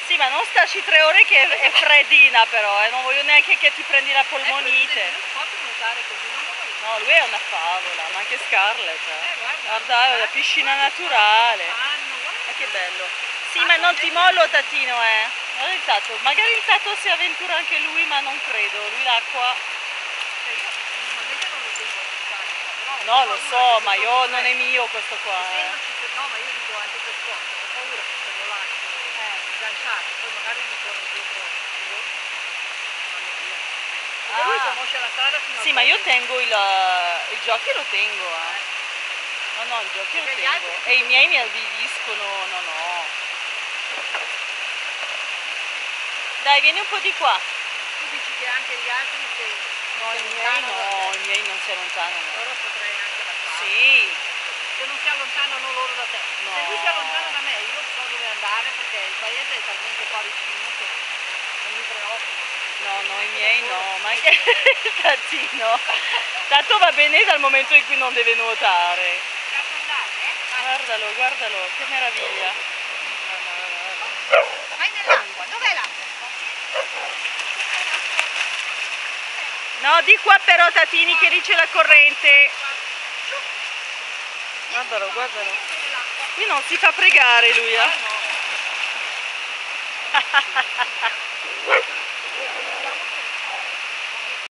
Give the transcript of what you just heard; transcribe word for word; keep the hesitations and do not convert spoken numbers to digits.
Sì, ma non starci tre ore che è, è freddina però, eh. Non voglio neanche che ti prendi la polmonite. Eh, non posso nuotare così, non muoio. No, lui è una favola, ma anche Scarlett. Eh. Eh, guarda, Guarda, è la piscina naturale. fanno, guarda. Ma che bello. Sì, ma non ti mollo Tatino, eh. Guarda il Tato. Magari il Tato si avventura anche lui, ma non credo. Lui l'acqua... Cioè io normalmente non lo tengo in carica, però No, lo ho paura so, che ma se io proprio non è freddo, mio questo qua, se eh. non ci no, ma io dico anche per sport, ho paura che se lo lascio Eh. sganciato, poi magari mi torno dietro io, vanno via. Perché lui Ah. conosce la strada fino a Sì, ma io tengo il, il giochi lo tengo, eh. No, no, il giochi lo Perché gli tengo. altri E i lo miei mi fanno. abbidiscono, no, no. Dai, vieni un po' di qua. Tu dici che anche gli altri se No, i miei no, i miei non si allontanano. allora potrei anche lasciarlo. Sì. Se non si allontanano loro da te. No. Se lui si allontana da me, io so dove andare perché il paese è talmente qua vicino che non mi preoccupo. No, no, i miei no, ma anche il Tatino. Tanto va bene dal momento in cui non deve nuotare. Lascia andare, eh? Guardalo, guardalo, che meraviglia. Vai nell'acqua, dov'è l'acqua? No, di qua però Tatini che lì c'è la corrente. Guardalo, guardalo. Qui non si fa pregare lui, eh. Ah no.